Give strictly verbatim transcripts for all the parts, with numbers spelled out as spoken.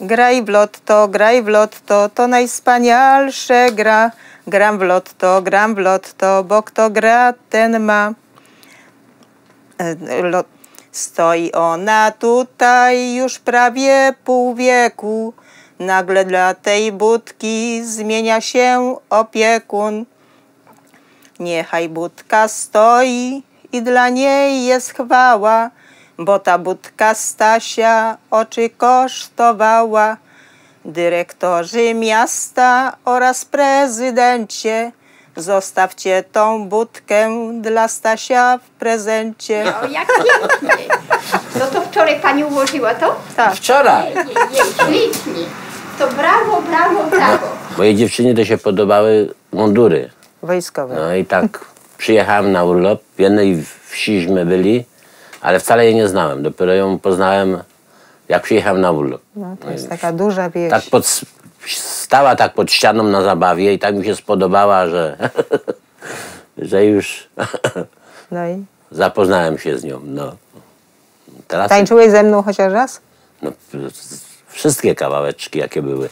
Graj w lotto, graj w lotto, to najwspanialsze gra. Gram w lotto, gram w lotto, bo kto gra, ten ma. Lot... Stoi ona tutaj już prawie pół wieku. Nagle dla tej budki zmienia się opiekun. Niechaj budka stoi i dla niej jest chwała, bo ta budka Stasia oczy kosztowała. Dyrektorzy miasta oraz prezydencie, zostawcie tą budkę dla Stasia w prezencie. No, jak pięknie. No to wczoraj pani ułożyła to? Tak. Wczoraj. Jej, jej, ślicznie. To brawo, brawo, brawo. Mojej dziewczynie to się podobały mundury. Wojskowe. No i tak przyjechałem na urlop. W jednej wsiśmy byli, ale wcale jej nie znałem. Dopiero ją poznałem, jak przyjechałem na urlop. No, to jest taka duża wieś. Tak pod, stała tak pod ścianą na zabawie i tak mi się spodobała, że, że już No i? zapoznałem się z nią. No. Teraz, Tańczyłeś ze mną chociaż raz? no, wszystkie kawałeczki, jakie były.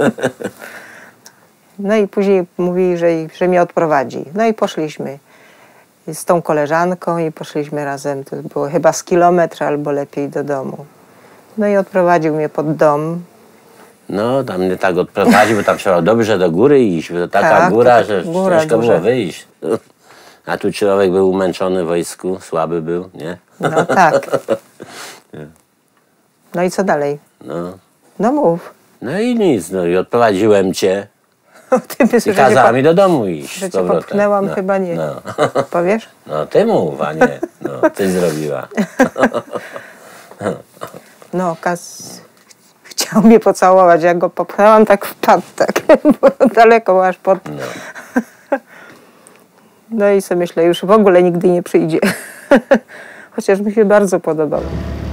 No i później mówi, że, że mnie odprowadzi. No i poszliśmy z tą koleżanką i poszliśmy razem. To było chyba z kilometra albo lepiej do domu. No i odprowadził mnie pod dom. No, tam mnie tak odprowadził, bo tam trzeba dobrze do góry iść, bo to taka Tak, góra, to że góra ciężko duża. było wyjść. A tu człowiek był umęczony w wojsku, słaby był, nie? No tak. No i co dalej? No, No mów. no i nic, no i odprowadziłem cię Ty myślisz, i że cię, kazała po, mi do domu iść. że z cię powrotem. popchnęłam? No, Chyba nie. No. Powiesz? No ty mów, a nie, no, ty zrobiła. No, Kaz chciał mnie pocałować, jak go popchnęłam, tak wpadł, tak, bo daleko aż pod... No. No i sobie myślę, już w ogóle nigdy nie przyjdzie. Chociaż mi się bardzo podobało.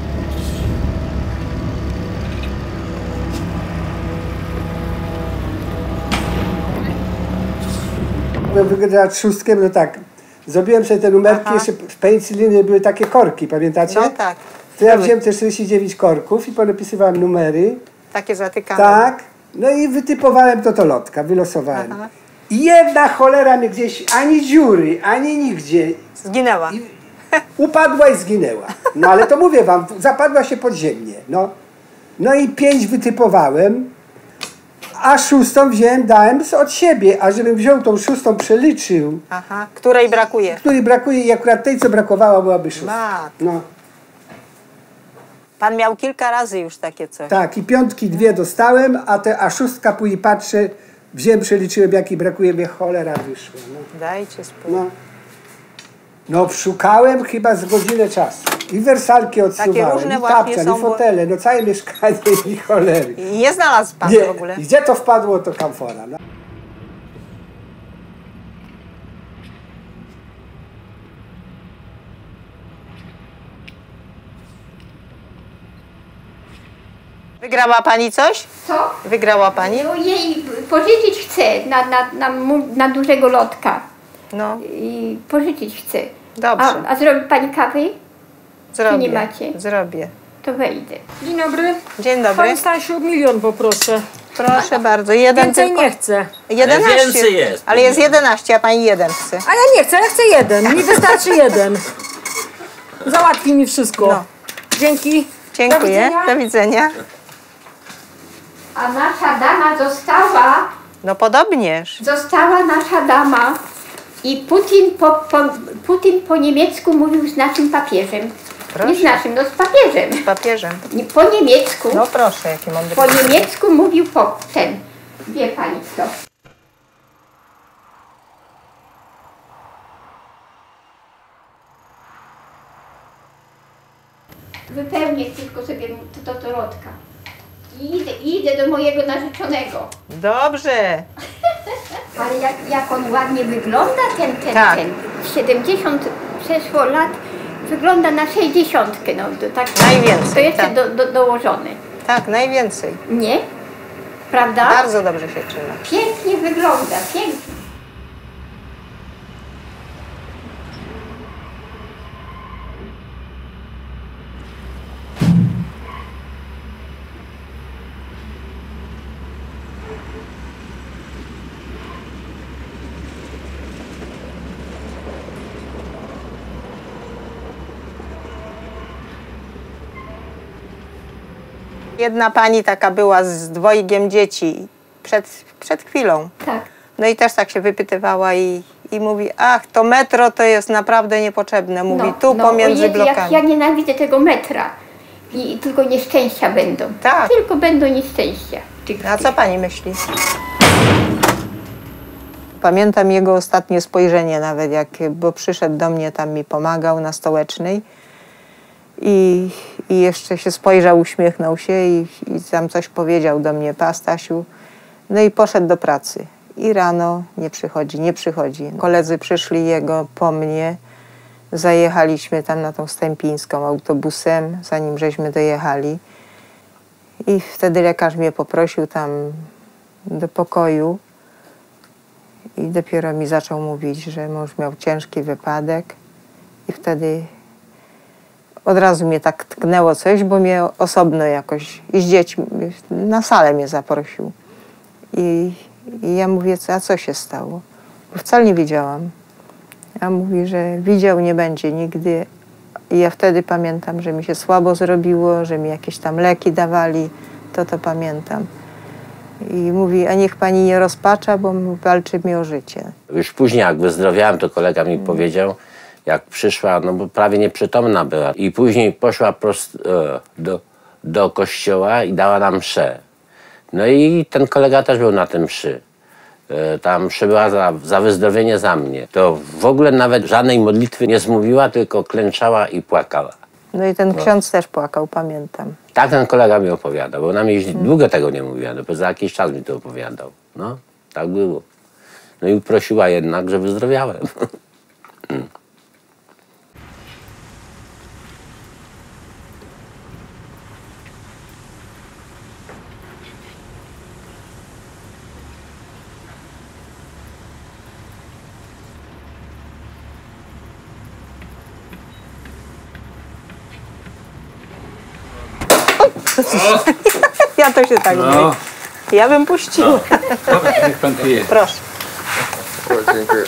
No, wygrać szóstkiem, no tak. Zrobiłem sobie te numerki, Aha. jeszcze w penicyllinie były takie korki, pamiętacie? No tak. To ja wziąłem te czterdzieści dziewięć korków i ponapisywałem numery. Takie zatykane. Tak. No i wytypowałem to to lotka, wylosowałem. Aha. I jedna cholera mnie gdzieś, ani dziury, ani nigdzie. Zginęła. I upadła i zginęła. No ale to mówię wam, zapadła się podziemnie. No, no i pięć wytypowałem, a szóstą wziąłem, dałem od siebie, a żebym wziął tą szóstą, przeliczył, Aha. Której brakuje? której brakuje i akurat tej, co brakowała, byłaby szósta. Matko. No, Pan miał kilka razy już takie coś. tak, i piątki dwie dostałem, a, te, a szóstka później patrzę, wziąłem, przeliczyłem, jaki brakuje, mnie cholera wyszła. No. Dajcie spokój. No. No, szukałem chyba z godzinę czasu. I wersalki odsuwałem, różne i właśnie tapczan, są, i bo- fotele, no całe mieszkanie i cholery. I nie znalazł pan Nie, w ogóle? gdzie to wpadło, to kamfora. No. Wygrała pani coś? Co? Wygrała pani? No jej pożyczyć chcę na, na, na, mu- na dużego lotka. No, I pożyczyć chcę. dobrze. A, a zrobi pani kawy? Zrobię. nie macie? Zrobię. To wejdę. Dzień dobry. Dzień dobry. Pani Stasiu, milion poproszę. Proszę bardzo. Jeden Więcej tylko. nie chcę. jedenaście. Ale więcej jest. Ale jest jedenaście, a pani jeden chce. A ja nie chcę, ja chcę jeden. Mi wystarczy jeden. Załatwi mi wszystko. No. Dzięki. Dziękuję. Do widzenia. Do widzenia. A nasza dama została, No podobnież. została nasza dama i Putin po, po, Putin po niemiecku mówił z naszym papieżem. Proszę. Nie z naszym, no z papieżem. Z papieżem. Nie, po niemiecku, No proszę, jaki mądry. po niemiecku mówił po ten. Wie pani kto. Wypełnię tylko sobie to, to, to rodka. I idę, idę do mojego narzeczonego. Dobrze. Ale jak, jak on ładnie wygląda, ten, ten, Tak. ten. siedemdziesiąt przeszło lat, wygląda na sześćdziesiątkę, no to tak. Najwięcej, To jeszcze tak. do, do, dołożony. Tak, najwięcej. Nie? Prawda? Bardzo dobrze się trzyma. Pięknie wygląda, pięknie. Jedna pani taka była z dwojgiem dzieci przed, przed chwilą. Tak. No i też tak się wypytywała i, i mówi, ach, to metro to jest naprawdę niepotrzebne. Mówi, No, tu no, pomiędzy o Jezu, blokami. Jak ja nienawidzę tego metra. I tylko nieszczęścia będą. Tak. Tylko będą nieszczęścia. A co pani myśli? Pamiętam jego ostatnie spojrzenie nawet, jak, bo przyszedł do mnie, tam mi pomagał na Stołecznej i, i jeszcze się spojrzał, uśmiechnął się i, i tam coś powiedział do mnie, pa Stasiu, no i poszedł do pracy. I rano nie przychodzi, nie przychodzi. Koledzy przyszli jego po mnie, zajechaliśmy tam na tą Stępińską autobusem, zanim żeśmy dojechali. I wtedy lekarz mnie poprosił tam do pokoju i dopiero mi zaczął mówić, że mąż miał ciężki wypadek i wtedy od razu mnie tak tknęło coś, bo mnie osobno jakoś i z dziećmi na salę mnie zaprosił. I, i ja mówię, a co się stało? Bo wcale nie wiedziałam. A mówi, że widział nie będzie nigdy. I ja wtedy pamiętam, że mi się słabo zrobiło, że mi jakieś tam leki dawali. To to pamiętam. I mówi, a niech pani nie rozpacza, bo walczy mi o życie. Już później, jak wyzdrowiałem, to kolega mi powiedział, jak przyszła, no bo prawie nieprzytomna była. I później poszła prost, e, do, do kościoła i dała nam mszę. No i ten kolega też był na tym mszy. E, ta msza była za, za wyzdrowienie za mnie. To w ogóle nawet żadnej modlitwy nie zmówiła, tylko klęczała i płakała. No i ten ksiądz też płakał, pamiętam. Tak ten kolega mi opowiadał, bo ona mi hmm. długo tego nie mówiła, dopiero za jakiś czas mi to opowiadał. No, tak było. No i prosiła jednak, że wyzdrowiałem. hmm. Ja to się tak No. boję. Ja bym puściła. Dobra, niech pan pije. Proszę. O, dziękuję.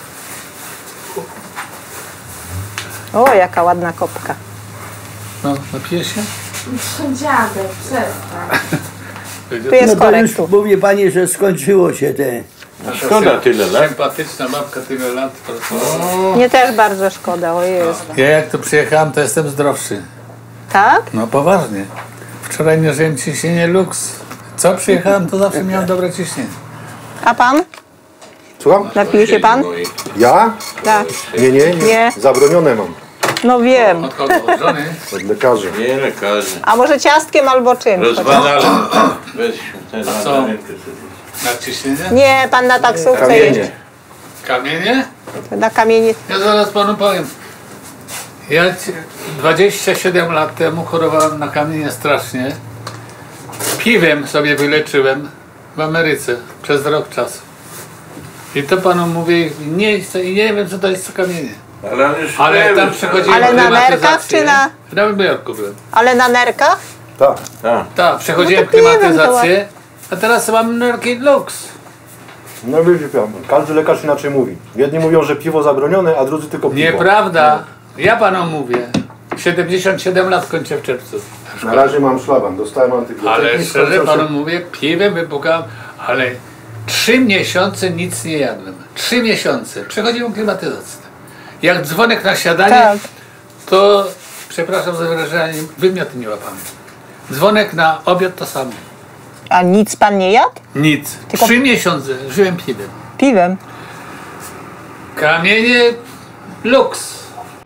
O, jaka ładna kopka. No, napije się? Dziadek, przestań. Tu jest No to korek już tu. mówi pani, że skończyło się te. Szkoda tyle lat. Sympatyczna babka tyle lat pracowała. Mnie też bardzo szkoda, o Jezu. Ja jak tu przyjechałem, to jestem zdrowszy. Tak? No poważnie. Wczoraj mierzyłem ciśnienie luks. Co przyjechałem, to zawsze miałem dobre ciśnienie. A pan? Słucham? Napije się pan? Ja? Tak. Nie, nie, nie. Nie. Zabronione mam. No wiem. Od kogo? Od żony? Od lekarzy. Nie lekarzy. A może ciastkiem albo czym? Rozwalali. Weź ten A co? Na ciśnienie? Nie, pan na taksówce jeździ. Kamienie. Kamienie? Na kamienie. Ja zaraz panu powiem. Ja ci- dwadzieścia siedem lat temu chorowałem na kamienie strasznie. Piwem sobie wyleczyłem w Ameryce przez rok czasu. I to panu mówię, nie, nie wiem co to jest kamienie. Ale, on już Ale nie tam wiem, przechodziłem Ale na nerkach klimatyzację. czy na- W Nowym Jorku byłem. Ale na nerkach? Tak. Tak. Tak, przechodziłem No to piwem klimatyzację, a teraz mam nerki Lux. No widzi pan, każdy lekarz inaczej mówi. Jedni mówią, że piwo zabronione, a drudzy tylko piwo. Nieprawda. Ja panom mówię. siedemdziesiąt siedem lat kończę w czerwcu. Na razie mam szlaban, dostałem antybiotyki. Ale szczerze skończył się- panu mówię, piwem wypukałem, ale trzy miesiące nic nie jadłem. Trzy miesiące. Przechodziłem klimatyzację. Jak dzwonek na śniadanie, Tak. to przepraszam za wyrażenie, wymioty nie łapamy. Dzwonek na obiad to samo. A nic pan nie jadł? Nic. Tylko- Trzy miesiące żyłem piwem. Piwem. Kamienie Lux.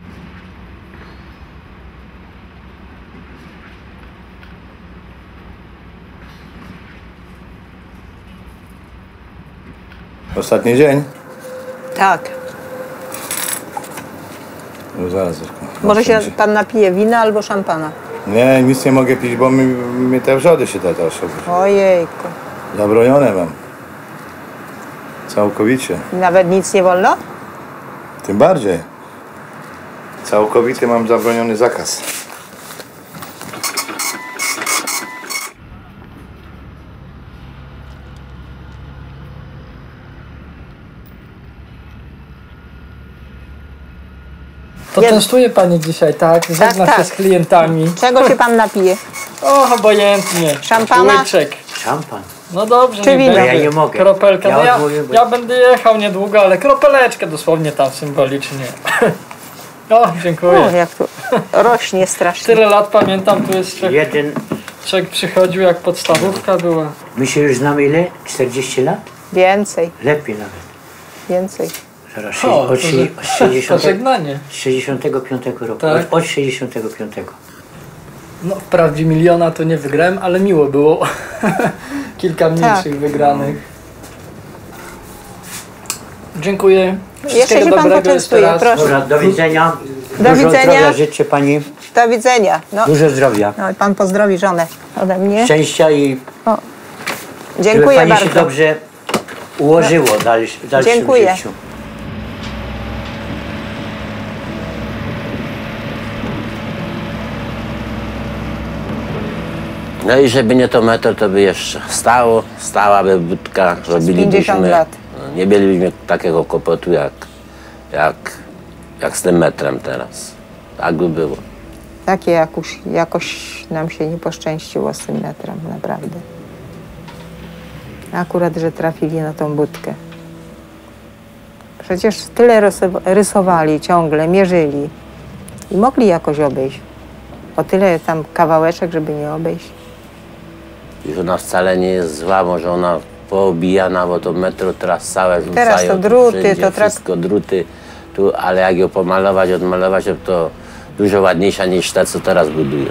Ostatni dzień? Tak. No zaraz. tylko. Może się pan napije wina albo szampana. Nie, nic nie mogę pić, bo mi, mi te wrzody się te też Ojejku. zabronione mam. Całkowicie. Nawet nic nie wolno? Tym bardziej. Całkowity mam zabroniony zakaz. To Jed... częstuje pani dzisiaj, tak? Żegna tak, się tak. z klientami. Czego się pan napije? O, obojętnie. Szampana? Łyczek. Szampan. No dobrze, Czy nie wino? będzie. Ja nie mogę. Kropelka. Ja No ja, odmówię, bo- ja będę jechał niedługo, ale kropeleczkę dosłownie tam symbolicznie. O, dziękuję. O, jak tu rośnie strasznie. Tyle lat pamiętam, tu jeszcze Jeden. człowiek przychodził jak podstawówka była. My się już znamy ile? czterdzieści lat? Więcej, Lepiej nawet. więcej. Zaraz, O, od, to, szy- od że- sześćdziesiątego pożegnanie. sześćdziesiątego piątego roku. Tak. Od, od sześćdziesiątego piątego. No wprawdzie miliona to nie wygrałem, ale miło było. Kilka mniejszych Tak. wygranych. Dziękuję. Jeszcze Wszystkiego się pan dobrego poczęstuje, jeszcze raz. proszę. Dobra, do widzenia. Do Dużo widzenia. zdrowia życzę pani. Do widzenia. No, Dużo zdrowia. no i pan pozdrowi żonę ode mnie. Szczęścia i żeby Dziękuję pani bardzo. się dobrze ułożyło w dalsz- w dalszym Dziękuję. życiu. No i żeby nie to metro, to by jeszcze stało, stałaby budka, robilibyśmy, pięćdziesiąt lat. no, nie mielibyśmy takiego kłopotu jak, jak, jak z tym metrem teraz. Tak by było. Takie jakoś, jakoś nam się nie poszczęściło z tym metrem, naprawdę. Akurat, że trafili na tą budkę. Przecież tyle rysow- rysowali ciągle, mierzyli i mogli jakoś obejść. O tyle tam kawałeczek, żeby nie obejść. I ona wcale nie jest zła, może ona poobijana, bo to metro teraz całe rzucają. Teraz to tu druty, wszędzie, to trak- wszystko druty, tu, ale jak ją pomalować, odmalować, to dużo ładniejsza niż te, co teraz budują.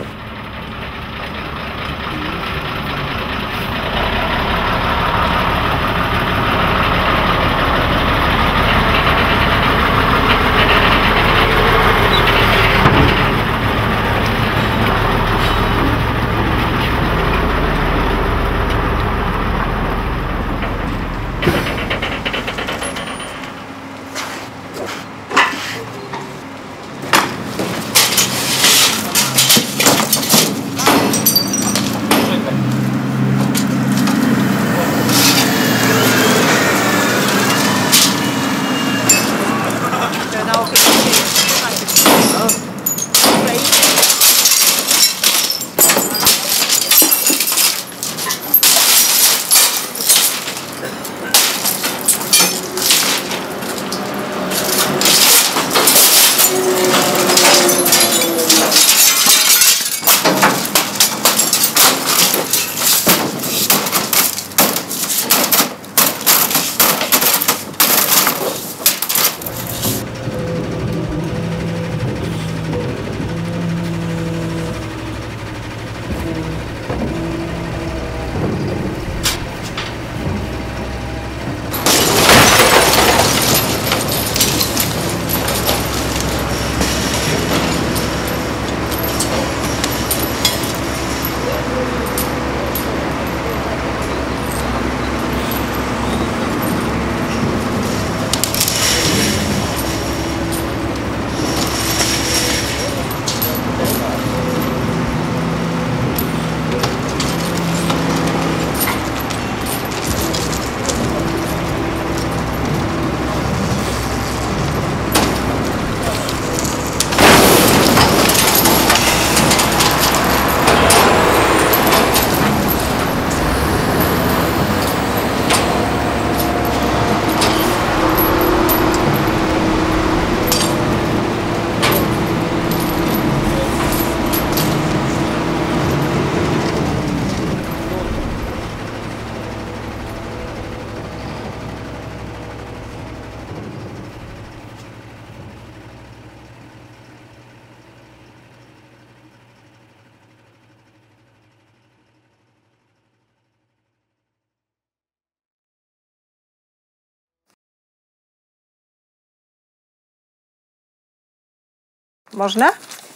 Można?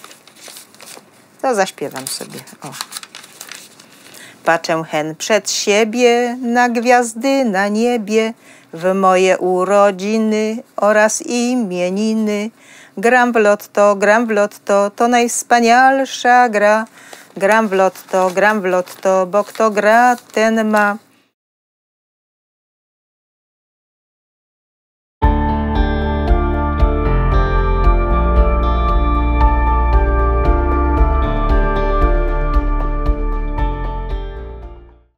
To zaśpiewam sobie. O. Patrzę hen przed siebie na gwiazdy na niebie, w moje urodziny oraz imieniny. Gram w lotto, gram w lotto, to najwspanialsza gra. Gram w lotto, gram w lotto, bo kto gra, ten ma.